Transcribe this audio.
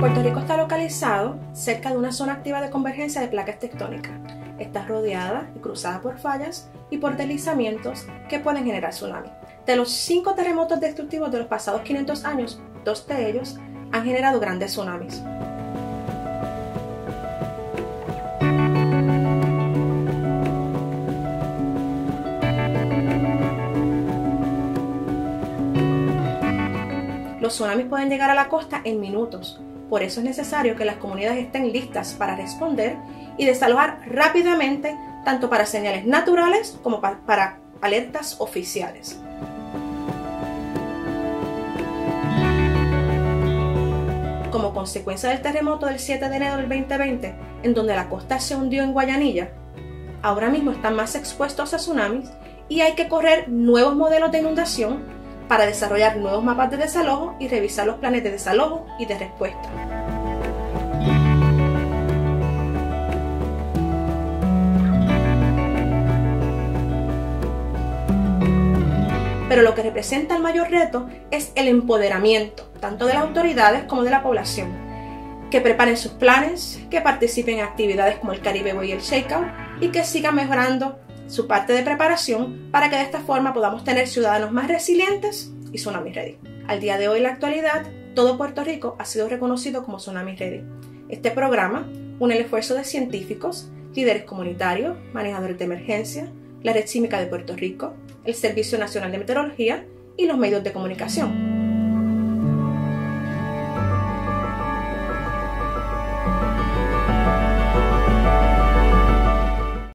Puerto Rico está localizado cerca de una zona activa de convergencia de placas tectónicas. Está rodeada y cruzada por fallas y por deslizamientos que pueden generar tsunamis. De los 5 terremotos destructivos de los pasados 500 años, 2 de ellos han generado grandes tsunamis. Los tsunamis pueden llegar a la costa en minutos. Por eso es necesario que las comunidades estén listas para responder y desalojar rápidamente, tanto para señales naturales como para alertas oficiales. Como consecuencia del terremoto del 7 de enero del 2020, en donde la costa se hundió en Guayanilla, ahora mismo están más expuestos a tsunamis y hay que correr nuevos modelos de inundación para desarrollar nuevos mapas de desalojo y revisar los planes de desalojo y de respuesta. Pero lo que representa el mayor reto es el empoderamiento, tanto de las autoridades como de la población, que preparen sus planes, que participen en actividades como el Caribe Way y el Shakeout y que sigan mejorando su parte de preparación para que de esta forma podamos tener ciudadanos más resilientes y Tsunami Ready. Al día de hoy, en la actualidad, todo Puerto Rico ha sido reconocido como Tsunami Ready. Este programa une el esfuerzo de científicos, líderes comunitarios, manejadores de emergencia, la Red Sísmica de Puerto Rico, el Servicio Nacional de Meteorología y los medios de comunicación.